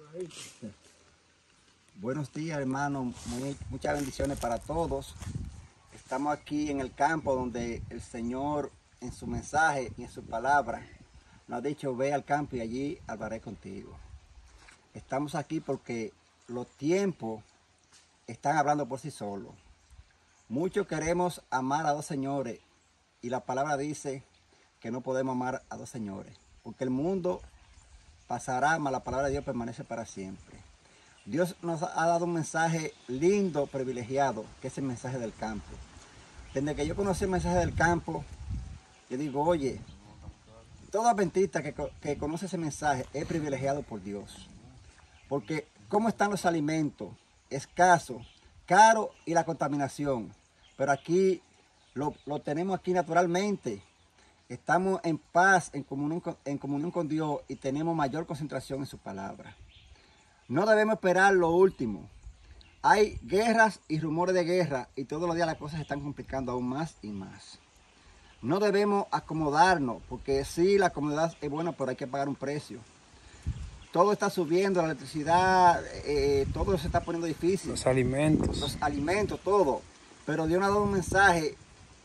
Buenos días, hermano. Muchas bendiciones para todos. Estamos aquí en el campo donde el Señor en su mensaje y en su palabra nos ha dicho: ve al campo y allí hablaré contigo. Estamos aquí porque los tiempos están hablando por sí solos. Muchos queremos amar a dos señores y la palabra dice que no podemos amar a dos señores, porque el mundo pasará, mas la palabra de Dios permanece para siempre. Dios nos ha dado un mensaje lindo, privilegiado, que es el mensaje del campo. Desde que yo conocí el mensaje del campo, yo digo, oye, todo adventista que conoce ese mensaje es privilegiado por Dios. Porque cómo están los alimentos, escasos, caros y la contaminación. Pero aquí lo tenemos aquí naturalmente. Estamos en paz, en comunión con Dios y tenemos mayor concentración en su palabra. No debemos esperar lo último. Hay guerras y rumores de guerra y todos los días las cosas se están complicando aún más y más. No debemos acomodarnos, porque sí, la comodidad es buena, pero hay que pagar un precio. Todo está subiendo, la electricidad, todo se está poniendo difícil. Los alimentos. Los alimentos, todo. Pero Dios nos ha dado un mensaje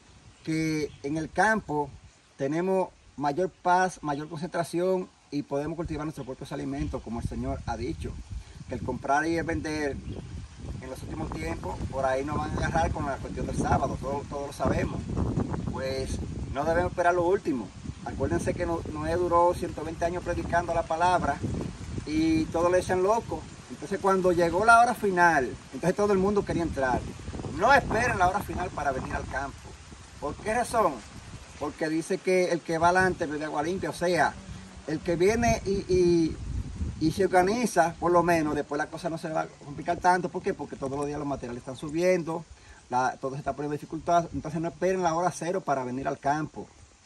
que en el campo tenemos mayor paz, mayor concentración y podemos cultivar nuestros propios alimentos, como el Señor ha dicho. Que el comprar y el vender en los últimos tiempos, por ahí nos van a agarrar con la cuestión del sábado, todos lo sabemos. Pues no debemos esperar lo último. Acuérdense que Noé duró 120 años predicando la palabra y todos le decían loco. Entonces cuando llegó la hora final, entonces todo el mundo quería entrar. No esperen la hora final para venir al campo. ¿Por qué razón? Porque dice que el que va adelante bebe agua limpia, o sea, el que viene y se organiza, por lo menos, después la cosa no se va a complicar tanto. ¿Por qué? Porque todos los días los materiales están subiendo, todo se está poniendo dificultad. Entonces no esperen la hora cero para venir al campo.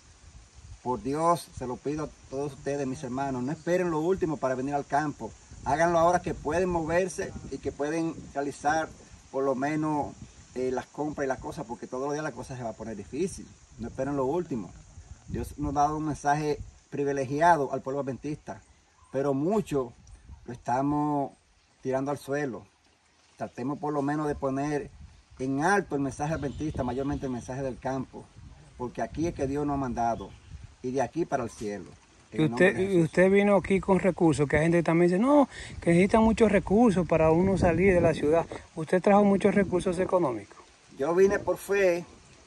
Por Dios, se lo pido a todos ustedes, mis hermanos, no esperen lo último para venir al campo. Háganlo ahora que pueden moverse y que pueden realizar por lo menos las compras y las cosas, porque todos los días la cosa se va a poner difícil. No esperen lo último. Dios nos ha dado un mensaje privilegiado al pueblo adventista, pero mucho lo estamos tirando al suelo. Tratemos por lo menos de poner en alto el mensaje adventista, mayormente el mensaje del campo, porque aquí es que Dios nos ha mandado, y de aquí para el cielo. Y usted vino aquí con recursos, que hay gente que también dice, no, que necesita muchos recursos para uno salir de la ciudad. ¿Usted trajo muchos recursos económicos? Yo vine por fe,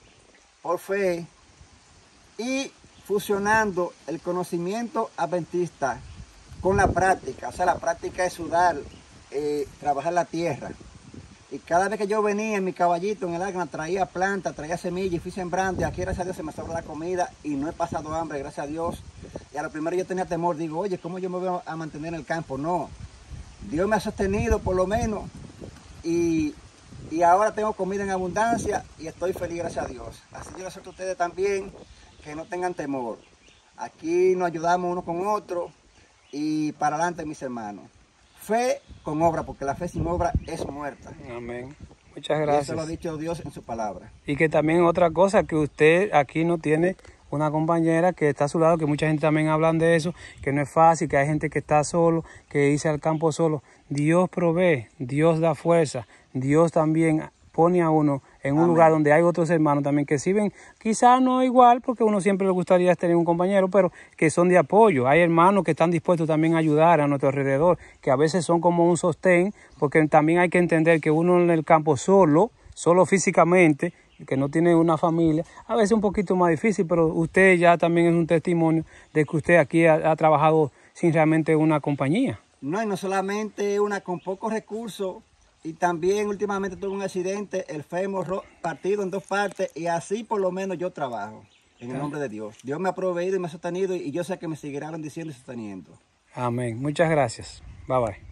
y fusionando el conocimiento adventista con la práctica. O sea, la práctica es sudar, trabajar la tierra. Y cada vez que yo venía en mi caballito en el agua, traía plantas, traía semillas y fui sembrando. Y aquí, gracias a Dios, se me sobra la comida y no he pasado hambre, gracias a Dios. Y a lo primero yo tenía temor, digo, oye, ¿cómo yo me voy a mantener en el campo? No, Dios me ha sostenido por lo menos y ahora tengo comida en abundancia y estoy feliz, gracias a Dios. Así yo les suelto a ustedes también, que no tengan temor. Aquí nos ayudamos uno con otro y para adelante, mis hermanos. Fe con obra, porque la fe sin obra es muerta. Amén. Muchas gracias. Y eso lo ha dicho Dios en su palabra. Y que también otra cosa, que usted aquí no tiene una compañera que está a su lado, que mucha gente también hablan de eso, que no es fácil, que hay gente que está solo, que irse al campo solo. Dios provee, Dios da fuerza, Dios también pone a uno en un lugar donde hay otros hermanos también que sirven, quizás no igual, porque uno siempre le gustaría tener un compañero, pero que son de apoyo. Hay hermanos que están dispuestos también a ayudar a nuestro alrededor, que a veces son como un sostén, porque también hay que entender que uno en el campo solo físicamente, que no tiene una familia, a veces es un poquito más difícil, pero usted ya también es un testimonio de que usted aquí ha trabajado sin realmente una compañía. No, y no solamente una con pocos recursos, y también últimamente tuve un accidente, el fémur partido en dos partes, y así por lo menos yo trabajo, en el nombre de Dios. Dios me ha proveído y me ha sostenido, y yo sé que me seguirá bendiciendo y sosteniendo. Amén. Muchas gracias. Bye bye.